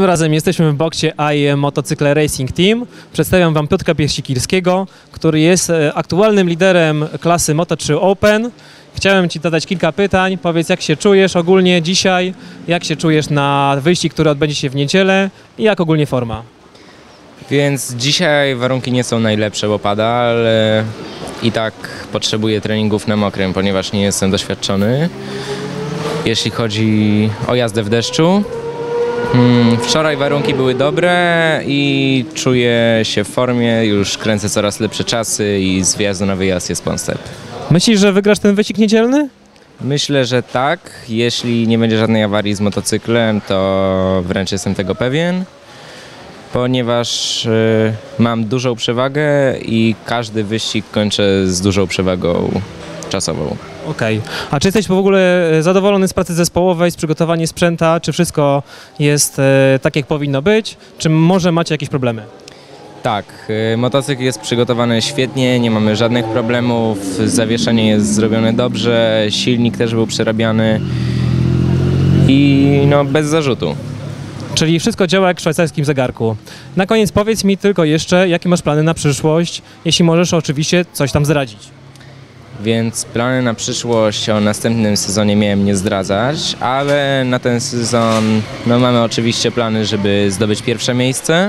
Tym razem jesteśmy w boksie AI Motocykle Racing Team. Przedstawiam Wam Piotrka Piersikirskiego, który jest aktualnym liderem klasy Moto3 Open. Chciałem Ci zadać kilka pytań. Powiedz, jak się czujesz ogólnie dzisiaj, jak się czujesz na wyścig, który odbędzie się w niedzielę i jak ogólnie forma? Więc dzisiaj warunki nie są najlepsze, bo pada, ale i tak potrzebuję treningów na mokrym, ponieważ nie jestem doświadczony, jeśli chodzi o jazdę w deszczu. Wczoraj warunki były dobre i czuję się w formie, już kręcę coraz lepsze czasy i z wyjazdu na wyjazd jest postęp. Myślisz, że wygrasz ten wyścig niedzielny? Myślę, że tak. Jeśli nie będzie żadnej awarii z motocyklem, to wręcz jestem tego pewien, ponieważ mam dużą przewagę i każdy wyścig kończę z dużą przewagą czasową. Okej. A czy jesteś w ogóle zadowolony z pracy zespołowej, z przygotowania sprzęta? Czy wszystko jest tak, jak powinno być? Czy może macie jakieś problemy? Tak, motocykl jest przygotowany świetnie, nie mamy żadnych problemów, zawieszenie jest zrobione dobrze, silnik też był przerabiany i bez zarzutu. Czyli wszystko działa jak w szwajcarskim zegarku. Na koniec powiedz mi tylko jeszcze, jakie masz plany na przyszłość, jeśli możesz oczywiście coś tam zdradzić. Więc plany na przyszłość o następnym sezonie miałem nie zdradzać, ale na ten sezon mamy oczywiście plany, żeby zdobyć pierwsze miejsce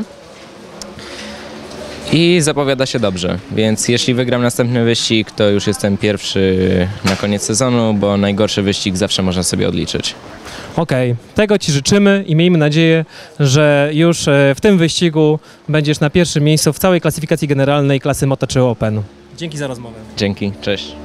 i zapowiada się dobrze, więc jeśli wygram następny wyścig, to już jestem pierwszy na koniec sezonu, bo najgorszy wyścig zawsze można sobie odliczyć. Okej, tego Ci życzymy i miejmy nadzieję, że już w tym wyścigu będziesz na pierwszym miejscu w całej klasyfikacji generalnej klasy Moto3 Open. Dzięki za rozmowę. Dzięki, cześć.